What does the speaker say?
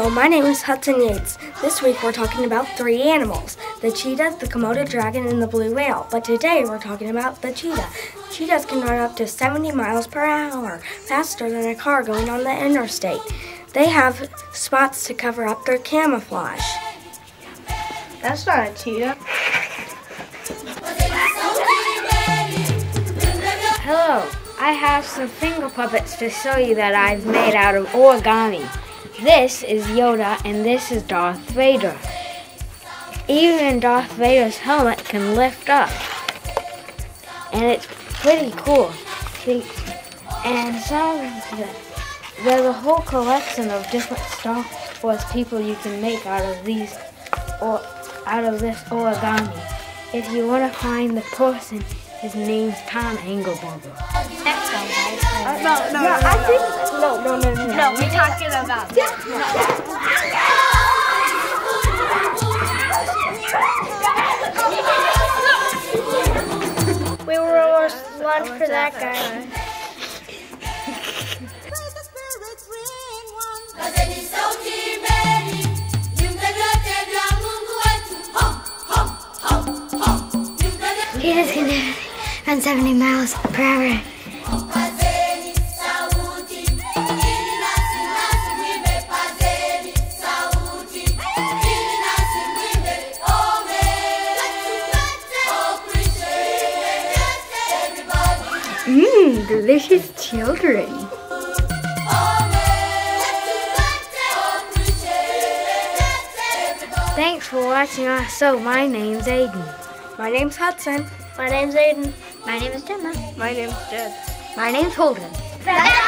my name is Hudson Yates. This week we're talking about three animals, the cheetah, the Komodo dragon, and the blue whale. But today we're talking about the cheetah. Cheetahs can run up to 70 miles per hour, faster than a car going on the interstate. They have spots to cover up their camouflage. That's not a cheetah. Hello, I have some finger puppets to show you that I've made out of origami. This is Yoda and this is Darth Vader. Even Darth Vader's helmet can lift up. And it's pretty cool. See, and there's a whole collection of different Star Wars people you can make out of these or out of this origami. If you want to find the person, his name's Tom Engelberger. Let's go, guys. No, we're talking about that. We were almost lunch for that guy. Cheetahs can run 70 miles per hour. Delicious children. Thanks for watching our show. My name's Aiden. My name's Hudson. My name's Aiden. My name is Gemma. My name's Jed. My name's Holden.